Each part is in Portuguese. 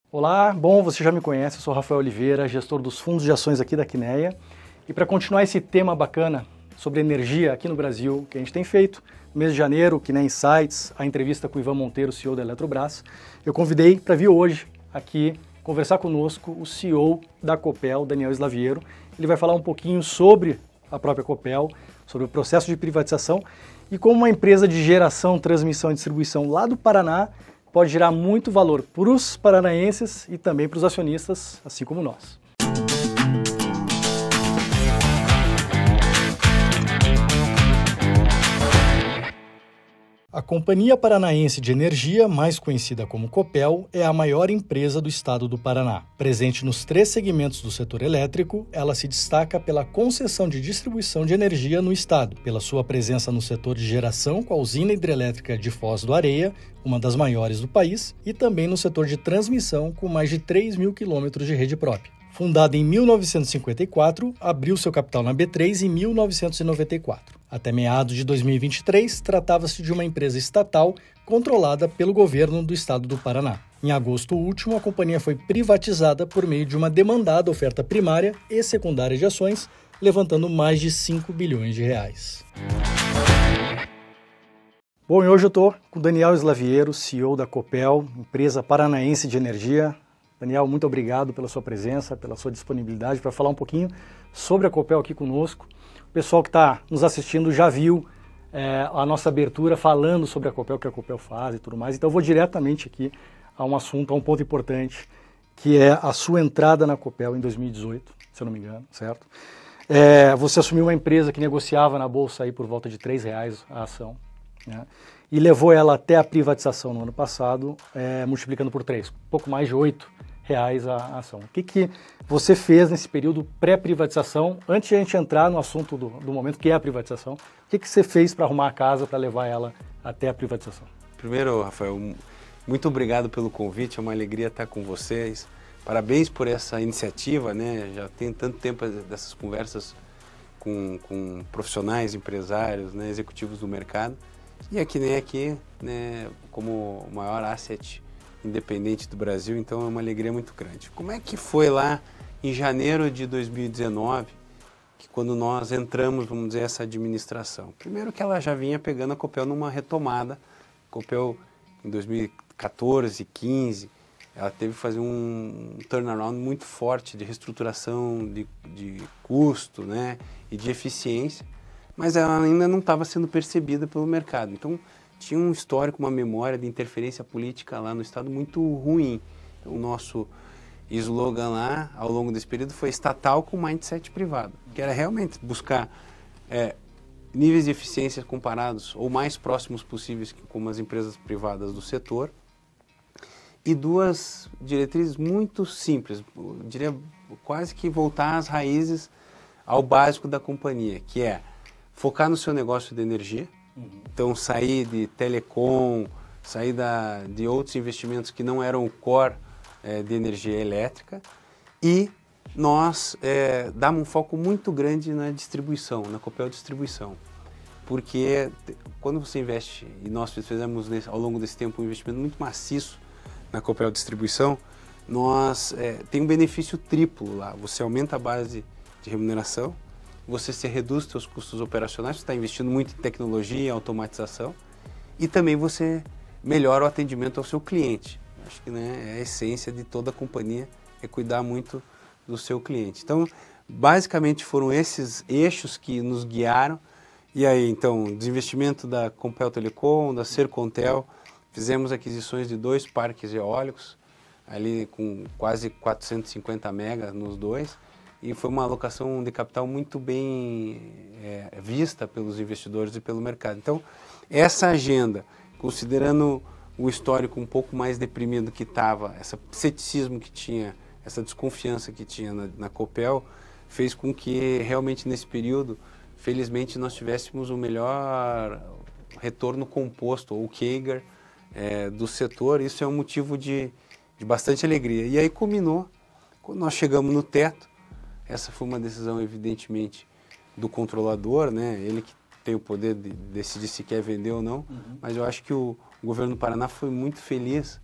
Olá, bom, você já me conhece, eu sou Rafael Oliveira, gestor dos fundos de ações aqui da Quineia. E para continuar esse tema bacana sobre energia aqui no Brasil, que a gente tem feito, no mês de janeiro, Quineia Insights, a entrevista com o Ivan Monteiro, CEO da Eletrobras, eu convidei para vir hoje aqui conversar conosco o CEO da Copel, Daniel Slaviero. Ele vai falar um pouquinho sobre a própria Copel, sobre o processo de privatização e como uma empresa de geração, transmissão e distribuição lá do Paraná pode gerar muito valor para os paranaenses e também para os acionistas, assim como nós. A Companhia Paranaense de Energia, mais conhecida como Copel, é a maior empresa do estado do Paraná. Presente nos 3 segmentos do setor elétrico, ela se destaca pela concessão de distribuição de energia no estado, pela sua presença no setor de geração com a usina hidrelétrica de Foz do Areia, uma das maiores do país, e também no setor de transmissão com mais de 3.000 quilômetros de rede própria. Fundada em 1954, abriu seu capital na B3 em 1994. Até meados de 2023, tratava-se de uma empresa estatal controlada pelo governo do estado do Paraná. Em agosto último, a companhia foi privatizada por meio de uma demandada oferta primária e secundária de ações, levantando mais de 5 bilhões de reais. Bom, e hoje eu estou com o Daniel Slaviero, CEO da Copel, empresa paranaense de energia. Daniel, muito obrigado pela sua presença, pela sua disponibilidade para falar um pouquinho sobre a Copel aqui conosco. O pessoal que está nos assistindo já viu a nossa abertura falando sobre a Copel, o que a Copel faz e tudo mais. Então eu vou diretamente aqui a um assunto, a um ponto importante, que é a sua entrada na Copel em 2018, se eu não me engano, certo? Você assumiu uma empresa que negociava na Bolsa aí por volta de R$3 a ação, né? E levou ela até a privatização no ano passado, multiplicando por 3, pouco mais de R$8 a ação. O que você fez nesse período pré-privatização, antes de a gente entrar no assunto do momento, que é a privatização, o que você fez para arrumar a casa, para levar ela até a privatização? Primeiro, Rafael, muito obrigado pelo convite, é uma alegria estar com vocês. Parabéns por essa iniciativa, né? Já tem tanto tempo dessas conversas com profissionais, empresários, né, executivos do mercado. E aqui, né, como o maior asset independente do Brasil, então é uma alegria muito grande. Como é que foi lá em janeiro de 2019, que quando nós entramos, vamos dizer, essa administração? Primeiro que ela já vinha pegando a Copel numa retomada. A Copel em 2014, 2015, ela teve que fazer um turnaround muito forte de reestruturação de custo, né, e de eficiência, mas ela ainda não estava sendo percebida pelo mercado. Então, tinha um histórico, uma memória de interferência política lá no estado muito ruim. Então, o nosso slogan lá, ao longo desse período, foi estatal com mindset privado, que era realmente buscar níveis de eficiência comparados ou mais próximos possíveis com as empresas privadas do setor. E 2 diretrizes muito simples, eu diria quase que voltar às raízes, ao básico da companhia, que é focar no seu negócio de energia. Então, sair de telecom, sair de outros investimentos que não eram o core de energia elétrica, e nós damos um foco muito grande na distribuição, na Copel Distribuição, porque quando você investe, e nós fizemos ao longo desse tempo um investimento muito maciço na Copel Distribuição, nós tem um benefício triplo lá. Você aumenta a base de remuneração, você reduz seus custos operacionais, você está investindo muito em tecnologia, em automatização, e também você melhora o atendimento ao seu cliente. Acho que, né, é a essência de toda a companhia, é cuidar muito do seu cliente. Então, basicamente foram esses eixos que nos guiaram. E aí, então, desinvestimento da Compel Telecom, da Sercontel, fizemos aquisições de 2 parques eólicos, ali com quase 450 mega nos 2, e foi uma alocação de capital muito bem vista pelos investidores e pelo mercado. Então, essa agenda, considerando o histórico um pouco mais deprimido que estava, esse ceticismo que tinha, essa desconfiança que tinha na Copel, fez com que realmente nesse período, felizmente, nós tivéssemos o melhor retorno composto, ou CAGR, do setor. Isso é um motivo de bastante alegria. E aí culminou, quando nós chegamos no teto. Essa foi uma decisão, evidentemente, do controlador, né? Ele que tem o poder de decidir se quer vender ou não, mas eu acho que o governo do Paraná foi muito feliz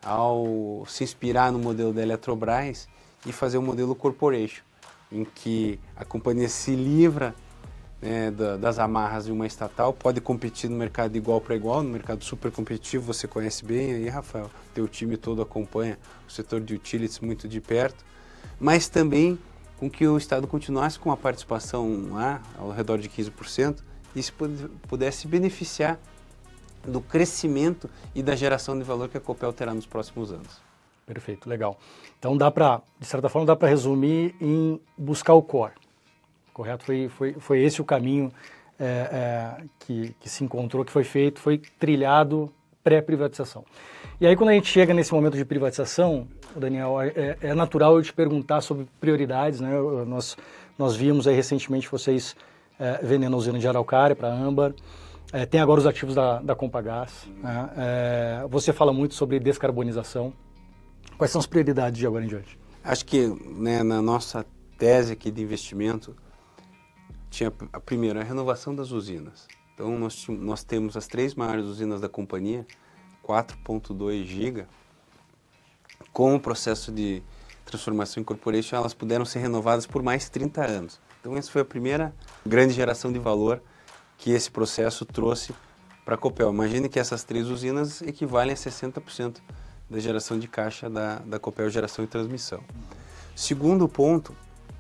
ao se inspirar no modelo da Eletrobras e fazer um modelo corporation, em que a companhia se livra, né, das amarras de uma estatal, pode competir no mercado de igual para igual, no mercado super competitivo, você conhece bem aí, Rafael, teu time todo acompanha o setor de utilities muito de perto, mas também com que o Estado continuasse com uma participação lá, ao redor de 15%, e se pudesse beneficiar do crescimento e da geração de valor que a Copel terá nos próximos anos. Perfeito, legal. Então de certa forma, dá para resumir em buscar o core, correto? Foi esse o caminho que se encontrou, que foi feito, foi trilhado pré-privatização. E aí quando a gente chega nesse momento de privatização, Daniel, é natural eu te perguntar sobre prioridades, né? Nós vimos aí recentemente vocês vendendo a usina de Araucária para a Âmbar, tem agora os ativos da Compagás, né? Você fala muito sobre descarbonização. Quais são as prioridades de agora em diante? Acho que, né, na nossa tese aqui de investimento, tinha a primeira, a renovação das usinas. Então nós temos as 3 maiores usinas da companhia, 4.2 giga, com o processo de transformação em corporation, elas puderam ser renovadas por mais 30 anos. Então essa foi a primeira grande geração de valor que esse processo trouxe para a Copel. Imagine que essas 3 usinas equivalem a 60% da geração de caixa da Copel, geração e transmissão. Segundo ponto,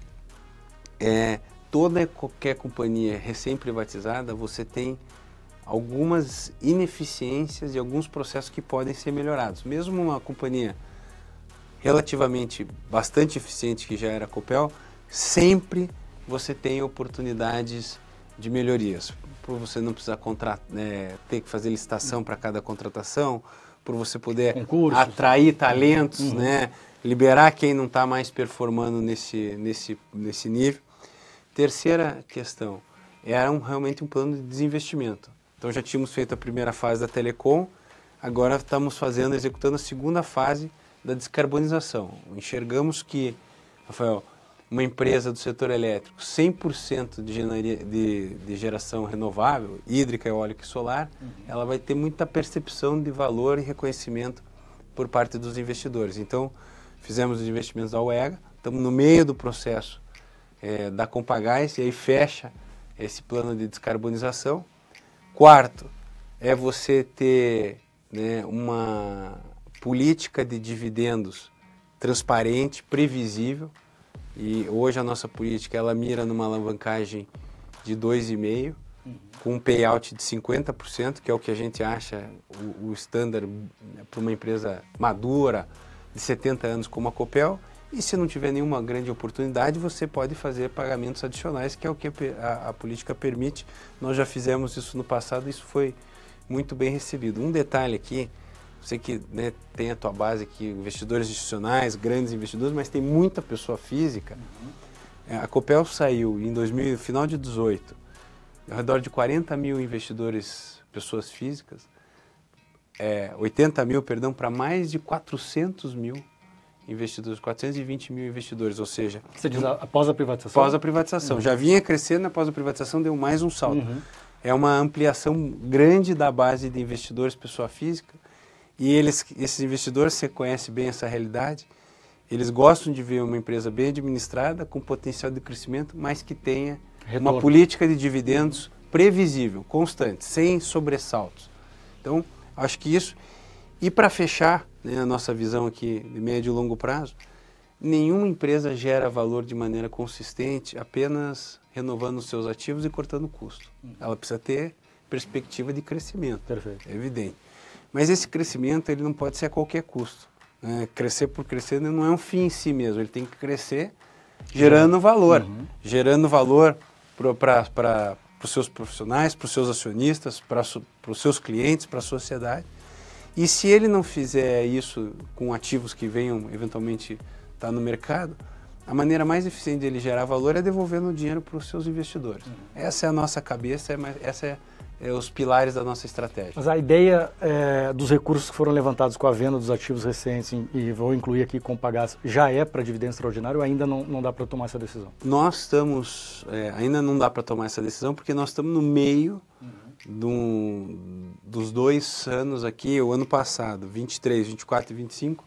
toda e qualquer companhia recém-privatizada, você tem algumas ineficiências e alguns processos que podem ser melhorados. Mesmo uma companhia relativamente bastante eficiente, que já era a Copel, sempre você tem oportunidades de melhorias. Por você não precisar ter que fazer licitação para cada contratação, por você poder atrair talentos, né? Liberar quem não está mais performando nesse nível. Terceira questão, era realmente um plano de desinvestimento. Então já tínhamos feito a primeira fase da Telecom, agora estamos executando a segunda fase da descarbonização. Enxergamos que, Rafael, uma empresa do setor elétrico, 100% de geração renovável, hídrica, eólica e solar, ela vai ter muita percepção de valor e reconhecimento por parte dos investidores. Então, fizemos os investimentos da UEGA, estamos no meio do processo da Compagás, e aí fecha esse plano de descarbonização. Quarto, é você ter, né, uma política de dividendos transparente, previsível, e hoje a nossa política ela mira numa alavancagem de 2,5, com um payout de 50%, que é o que a gente acha o standard para uma empresa madura de 70 anos como a Copel. E se não tiver nenhuma grande oportunidade, você pode fazer pagamentos adicionais, que é o que a política permite. Nós já fizemos isso no passado e isso foi muito bem recebido. Um detalhe aqui, você que, né, tem a tua base aqui, investidores institucionais, grandes investidores, mas tem muita pessoa física. A Copel saiu em final de 2018, ao redor de 40 mil investidores, pessoas físicas, 80 mil, perdão, para mais de 400 mil investidores, 420 mil investidores, ou seja... Você diz após a privatização? Após a privatização. Já vinha crescendo, após a privatização deu mais um salto. É uma ampliação grande da base de investidores, pessoa física, e esses investidores, você conhece bem essa realidade, eles gostam de ver uma empresa bem administrada, com potencial de crescimento, mas que tenha uma política de dividendos previsível, constante, sem sobressaltos. Então, acho que isso... E para fechar, né, a nossa visão aqui de médio e longo prazo, nenhuma empresa gera valor de maneira consistente apenas renovando os seus ativos e cortando custo. Ela precisa ter perspectiva de crescimento. Perfeito. É evidente. Mas esse crescimento ele não pode ser a qualquer custo. Crescer por crescer não é um fim em si mesmo, ele tem que crescer gerando valor. Gerando valor para os seus profissionais, para os seus acionistas, para os seus clientes, para a sociedade. E se ele não fizer isso com ativos que venham eventualmente estar no mercado, a maneira mais eficiente de ele gerar valor é devolvendo o dinheiro para os seus investidores. Essa é a nossa cabeça, essa é os pilares da nossa estratégia. Mas a ideia dos recursos que foram levantados com a venda dos ativos recentes, e vou incluir aqui Compagás, já é para dividendo extraordinário ou ainda não dá para tomar essa decisão? Nós estamos, ainda não dá para tomar essa decisão porque nós estamos no meio dos 2 anos aqui, o ano passado, 23, 24 e 25,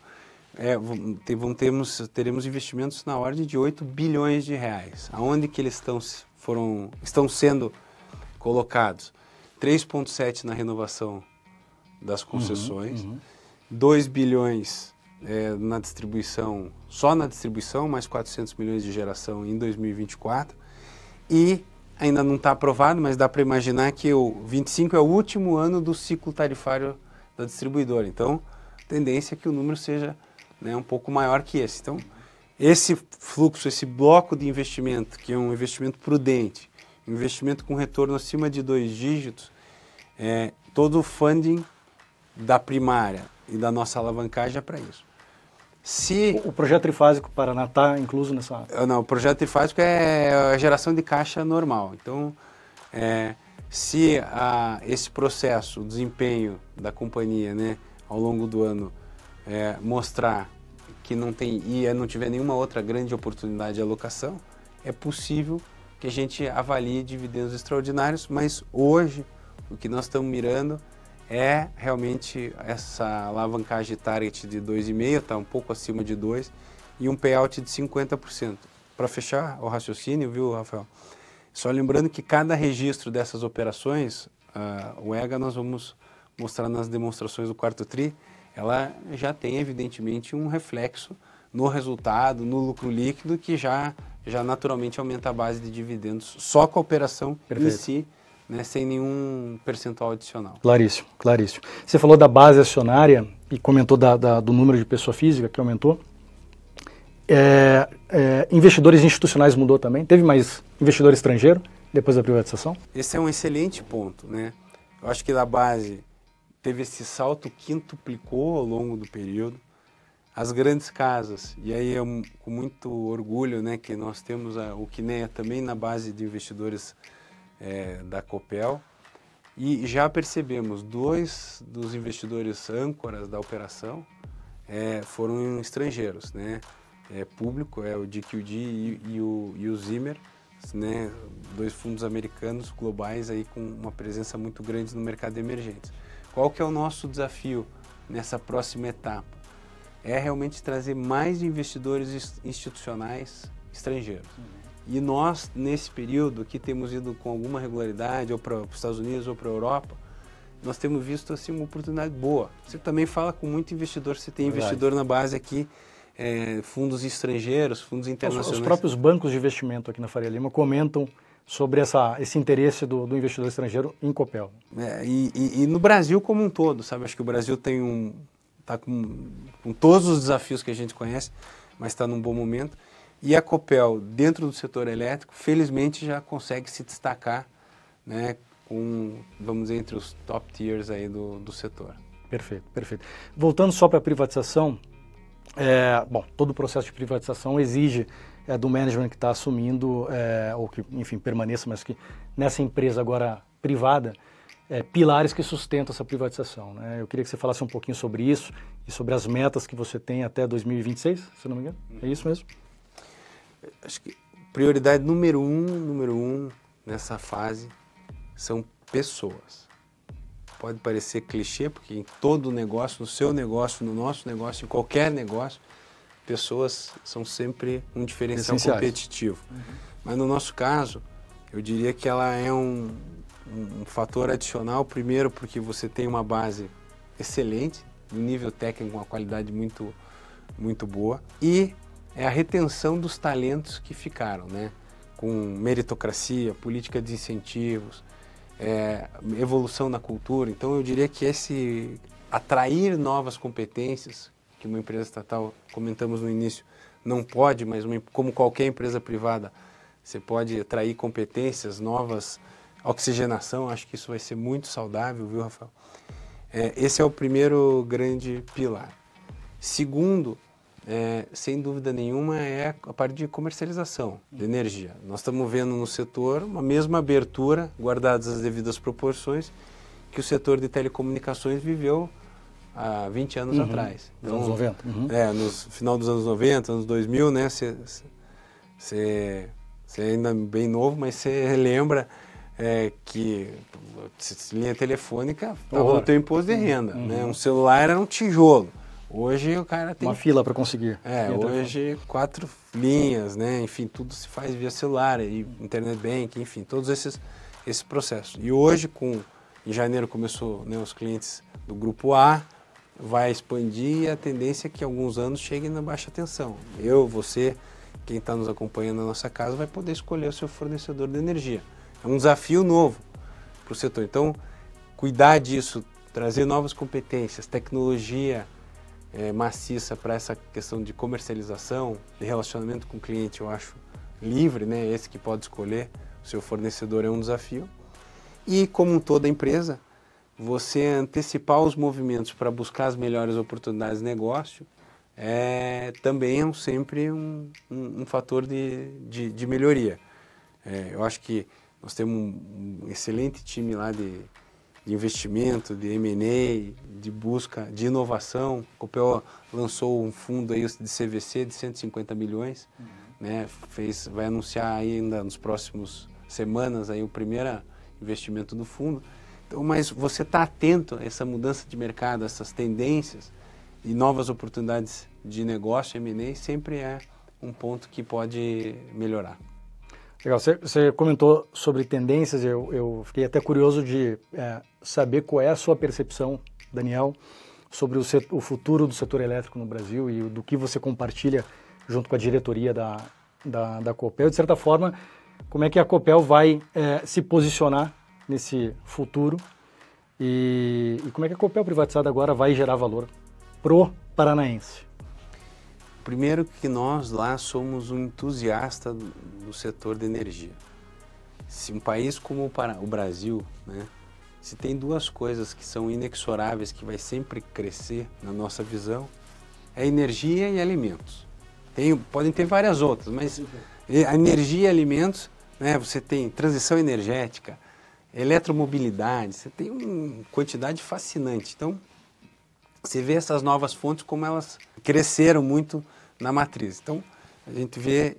teremos investimentos na ordem de 8 bilhões de reais. Aonde que eles estão sendo colocados? 3,7 na renovação das concessões, 2 bilhões na distribuição, só na distribuição, mais 400 milhões de geração em 2024, e ainda não está aprovado, mas dá para imaginar que o 25 é o último ano do ciclo tarifário da distribuidora. Então, a tendência é que o número seja, né, um pouco maior que esse. Então, esse fluxo, esse bloco de investimento, que é um investimento prudente, um investimento com retorno acima de 2 dígitos, todo o funding da primária e da nossa alavancagem é para isso. O projeto trifásico Paraná está incluso nessa... Não, o projeto trifásico é a geração de caixa normal. Então, se esse processo, o desempenho da companhia, né, ao longo do ano mostrar que não tiver nenhuma outra grande oportunidade de alocação, é possível que a gente avalie dividendos extraordinários, mas hoje o que nós estamos mirando é realmente essa alavancagem target de 2,5, está um pouco acima de 2, e um payout de 50%. Para fechar o raciocínio, viu, Rafael? Só lembrando que cada registro dessas operações, o EGA nós vamos mostrar nas demonstrações do quarto TRI, ela já tem evidentemente um reflexo no resultado, no lucro líquido, que já naturalmente aumenta a base de dividendos só com a operação em si, né, sem nenhum percentual adicional. Claríssimo, claríssimo. Você falou da base acionária e comentou do número de pessoa física que aumentou. Investidores institucionais mudou também? Teve mais investidor estrangeiro depois da privatização? Esse é um excelente ponto, né? Eu acho que da base teve esse salto, quintuplicou ao longo do período. As grandes casas, e aí com muito orgulho, né, que nós temos o Kinea também na base de investidores da Copel, e já percebemos 2 dos investidores âncoras da operação foram estrangeiros, né? Público, o DQD e o Zimmer, né? 2 fundos americanos globais aí com uma presença muito grande no mercado emergente. Qual que é o nosso desafio nessa próxima etapa? É realmente trazer mais investidores institucionais estrangeiros. E nós, nesse período, que temos ido com alguma regularidade, ou para os Estados Unidos ou para a Europa, nós temos visto assim, uma oportunidade boa. Você também fala com muito investidor, você tem investidor na base aqui, fundos estrangeiros, fundos internacionais. Os próprios bancos de investimento aqui na Faria Lima comentam sobre esse interesse do investidor estrangeiro em Copel. E no Brasil como um todo, sabe? Acho que o Brasil está com todos os desafios que a gente conhece, mas está num bom momento. E a Copel, dentro do setor elétrico, felizmente já consegue se destacar, né, vamos dizer, entre os top tiers aí do setor. Perfeito, perfeito. Voltando só para a privatização, todo o processo de privatização exige do management que está assumindo, ou que, enfim, permaneça, mas que nessa empresa agora privada, pilares que sustentam essa privatização, né? Eu queria que você falasse um pouquinho sobre isso e sobre as metas que você tem até 2026, se não me engano. É isso mesmo? Acho que prioridade número um nessa fase são pessoas. Pode parecer clichê, porque em todo negócio, no seu negócio, no nosso negócio, em qualquer negócio, pessoas são sempre um diferencial competitivo. Mas no nosso caso, eu diria que ela é um fator adicional, primeiro porque você tem uma base excelente, um nível técnico, uma qualidade muito, muito boa, e é a retenção dos talentos que ficaram, né? Com meritocracia, política de incentivos, evolução na cultura. Então eu diria que esse atrair novas competências, que uma empresa estatal, comentamos no início, não pode, mas como qualquer empresa privada, você pode atrair competências novas, oxigenação, acho que isso vai ser muito saudável, viu, Rafael? Esse é o primeiro grande pilar. Segundo, sem dúvida nenhuma, é a parte de comercialização de energia. Nós estamos vendo no setor uma mesma abertura, guardadas as devidas proporções, que o setor de telecomunicações viveu há 20 anos atrás. Então, anos 90. No final dos anos 90, anos 2000, né? Você ainda é bem novo, mas você lembra que linha telefônica estava no teu imposto de renda, né? Um celular era um tijolo. Hoje o cara tem... Uma fila para conseguir. Hoje 4 linhas, né? Enfim, tudo se faz via celular, e internet banking, enfim, todos esses processos. E hoje, em janeiro começou, né, os clientes do grupo A, vai expandir, e a tendência é que em alguns anos chegue na baixa tensão. Eu, você, quem está nos acompanhando na nossa casa, vai poder escolher o seu fornecedor de energia. É um desafio novo para o setor. Então, cuidar disso, trazer novas competências, tecnologia maciça para essa questão de comercialização, de relacionamento com o cliente, eu acho livre, né? Esse que pode escolher o seu fornecedor é um desafio. E, como toda empresa, você antecipar os movimentos para buscar as melhores oportunidades de negócio também é sempre um fator de melhoria. Eu acho que nós temos um excelente time lá de investimento, de M&A, de busca, de inovação. A Copel lançou um fundo aí de CVC de 150 milhões, né? Vai anunciar ainda nos próximos semanas aí o primeiro investimento do fundo. Então, mas você está atento a essa mudança de mercado, essas tendências e novas oportunidades de negócio, M&A, sempre é um ponto que pode melhorar. Legal, você comentou sobre tendências, eu fiquei até curioso de saber qual é a sua percepção, Daniel, sobre o futuro do setor elétrico no Brasil e do que você compartilha junto com a diretoria da Copel. De certa forma, como é que a Copel vai se posicionar nesse futuro e como é que a Copel privatizada agora vai gerar valor pro paranaense? Primeiro que nós lá somos um entusiasta do setor de energia. Se um país como o Brasil, né, se tem duas coisas que são inexoráveis, que vai sempre crescer na nossa visão, é energia e alimentos. Podem ter várias outras, mas a energia e alimentos, né, você tem transição energética, eletromobilidade, você tem uma quantidade fascinante. Então, você vê essas novas fontes como elas cresceram muito na matriz. Então, a gente vê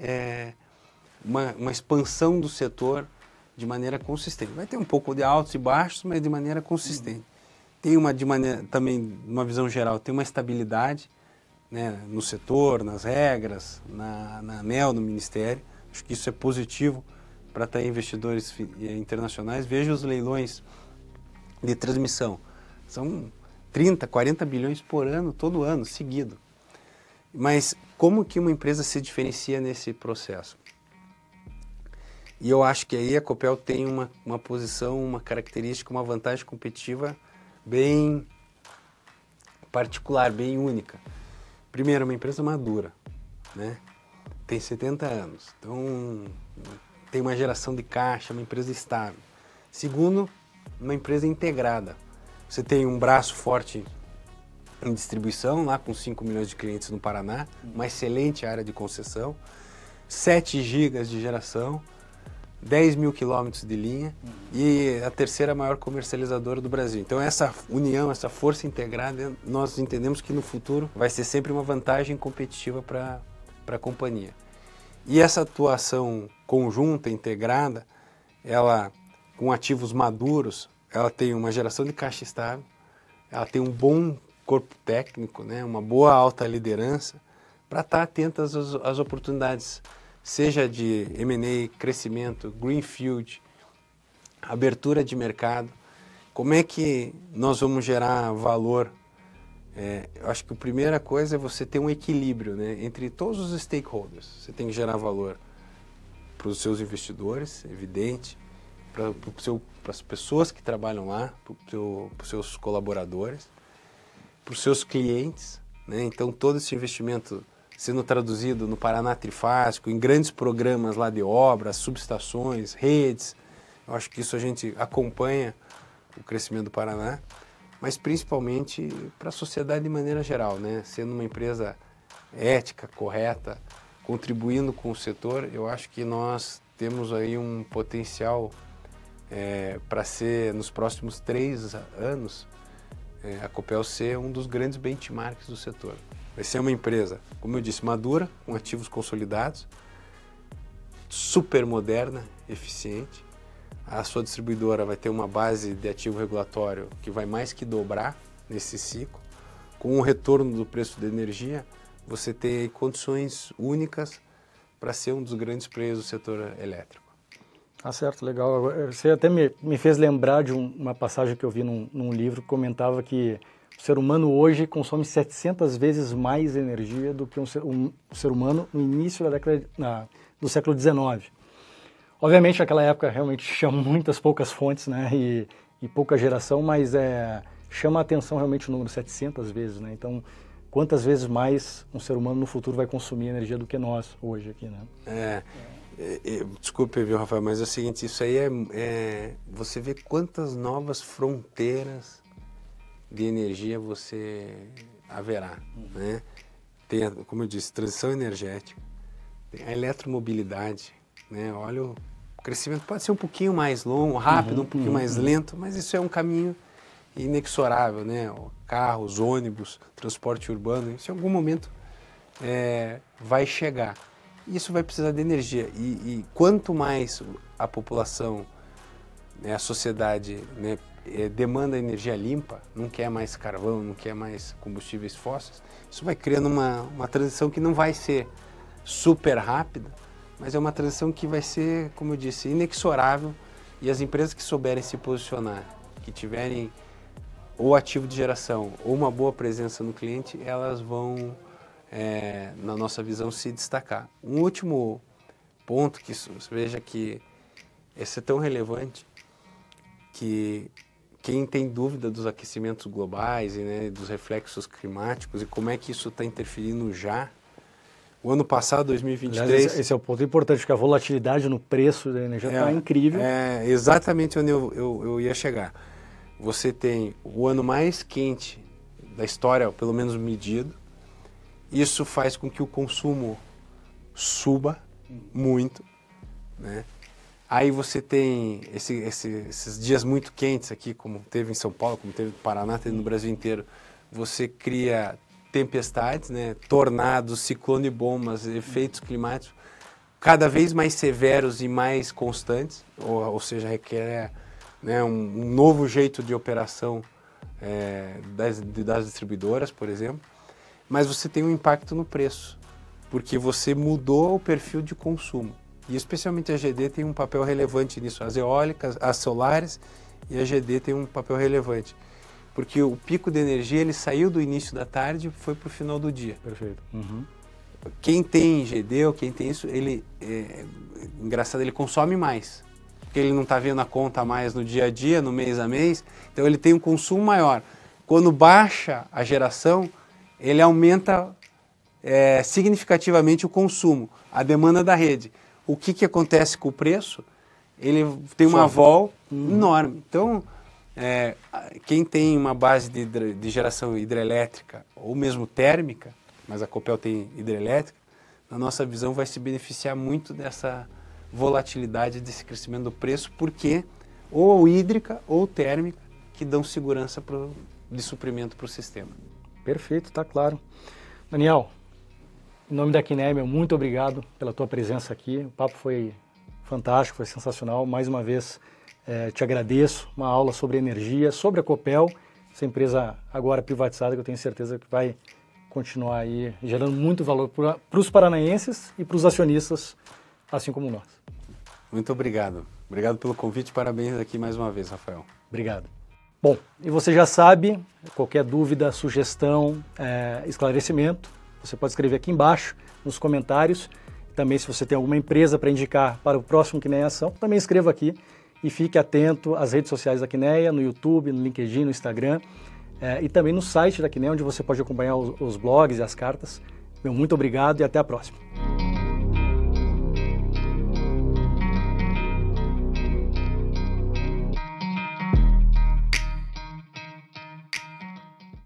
uma expansão do setor de maneira consistente. Vai ter um pouco de altos e baixos, mas de maneira consistente. Tem também, uma visão geral, tem uma estabilidade, né, no setor, nas regras, na ANEEL, no Ministério. Acho que isso é positivo para atrair investidores internacionais. Veja os leilões de transmissão. São 30, 40 bilhões por ano, todo ano, seguido. Mas como que uma empresa se diferencia nesse processo? E eu acho que aí a Copel tem uma posição, uma característica, uma vantagem competitiva bem particular, bem única. Primeiro, uma empresa madura, né? Tem 70 anos, então tem uma geração de caixa, uma empresa estável. Segundo, uma empresa integrada. Você tem um braço forte em distribuição, lá com 5 milhões de clientes no Paraná, uma excelente área de concessão, 7 gigas de geração, 10 mil quilômetros de linha e a terceira maior comercializadora do Brasil. Então essa união, essa força integrada, nós entendemos que no futuro vai ser sempre uma vantagem competitiva para a companhia. E essa atuação conjunta, integrada, ela com ativos maduros, ela tem uma geração de caixa estável, ela tem um bom corpo técnico, né, uma boa alta liderança, para estar atenta às oportunidades, seja de M&A, crescimento, greenfield, abertura de mercado. Como é que nós vamos gerar valor? Eu acho que a primeira coisa é você ter um equilíbrio, né, entre todos os stakeholders. Você tem que gerar valor para os seus investidores, evidente, para as pessoas que trabalham lá, para os seus colaboradores, para os seus clientes, né? Então todo esse investimento sendo traduzido no Paraná Trifásico, em grandes programas lá de obras, subestações, redes. Eu acho que isso a gente acompanha o crescimento do Paraná, mas principalmente para a sociedade de maneira geral, né? Sendo uma empresa ética, correta, contribuindo com o setor, eu acho que nós temos aí um potencial para ser, nos próximos 3 anos, a Copel ser um dos grandes benchmarks do setor. Vai ser uma empresa, como eu disse, madura, com ativos consolidados, super moderna, eficiente, a sua distribuidora vai ter uma base de ativo regulatório que vai mais que dobrar nesse ciclo. Com o retorno do preço da energia, você tem condições únicas para ser um dos grandes players do setor elétrico. Ah, certo, legal. Você até me fez lembrar de uma passagem que eu vi num livro que comentava que o ser humano hoje consome 700 vezes mais energia do que um ser humano no início da década do século XIX. Obviamente, naquela época, realmente tinha muitas poucas fontes, né, e pouca geração, mas chama a atenção realmente o número 700 vezes, né? Então, quantas vezes mais um ser humano no futuro vai consumir energia do que nós hoje aqui, né? Desculpe, viu, Rafael, mas é o seguinte, isso aí você vê quantas novas fronteiras de energia você haverá, né? Tem, como eu disse, transição energética, tem a eletromobilidade, né? Olha, o crescimento pode ser um pouquinho mais longo, rápido, um pouquinho mais lento, mas isso é um caminho inexorável, né? Carros, ônibus, transporte urbano, isso em algum momento vai chegar. Isso vai precisar de energia e quanto mais a população, né, a sociedade, né, demanda energia limpa, não quer mais carvão, não quer mais combustíveis fósseis, isso vai criando uma transição que não vai ser super rápida, mas é uma transição que vai ser, como eu disse, inexorável, e as empresas que souberem se posicionar, que tiverem ou ativo de geração ou uma boa presença no cliente, elas vão, na nossa visão, se destacar. Um último ponto que você veja que esse é tão relevante que quem tem dúvida dos aquecimentos globais e, né, dos reflexos climáticos e como é que isso está interferindo já, o ano passado, 2023... Aliás, esse é o ponto importante, porque a volatilidade no preço da energia está incrível. É exatamente onde eu ia chegar. Você tem o ano mais quente da história, pelo menos medido. Isso faz com que o consumo suba muito, né? Aí você tem esses dias muito quentes aqui, como teve em São Paulo, como teve no Paraná, teve no Brasil inteiro. Você cria tempestades, né? Tornados, ciclone bombas, efeitos climáticos cada vez mais severos e mais constantes, ou seja, requer, né, um novo jeito de operação das distribuidoras, por exemplo, mas você tem um impacto no preço, porque você mudou o perfil de consumo. E especialmente a GD tem um papel relevante nisso, as eólicas, as solares e a GD tem um papel relevante. Porque o pico de energia ele saiu do início da tarde e foi para o final do dia. Perfeito. Uhum. Quem tem GD ou quem tem isso, engraçado, ele consome mais. Porque ele não está vendo a conta mais no dia a dia, no mês a mês, então ele tem um consumo maior. Quando baixa a geração, ele aumenta significativamente o consumo, a demanda da rede. O que acontece com o preço? Ele tem uma vol enorme. Então, quem tem uma base de geração hidrelétrica ou mesmo térmica, mas a Copel tem hidrelétrica, na nossa visão vai se beneficiar muito dessa volatilidade, desse crescimento do preço, porque ou hídrica ou térmica que dão segurança de suprimento para o sistema. Perfeito, está claro. Daniel, em nome da Quinéia, muito obrigado pela tua presença aqui. O papo foi fantástico, foi sensacional. Mais uma vez, te agradeço. Uma aula sobre energia, sobre a Copel, essa empresa agora privatizada que eu tenho certeza que vai continuar aí gerando muito valor para os paranaenses e para os acionistas, assim como nós. Muito obrigado. Obrigado pelo convite. Parabéns aqui mais uma vez, Rafael. Obrigado. Bom, e você já sabe, qualquer dúvida, sugestão, esclarecimento, você pode escrever aqui embaixo nos comentários. Também, se você tem alguma empresa para indicar para o próximo Quinéia Ação, também escreva aqui e fique atento às redes sociais da Quinéia, no YouTube, no LinkedIn, no Instagram e também no site da Quinéia, onde você pode acompanhar os blogs e as cartas. Muito obrigado e até a próxima.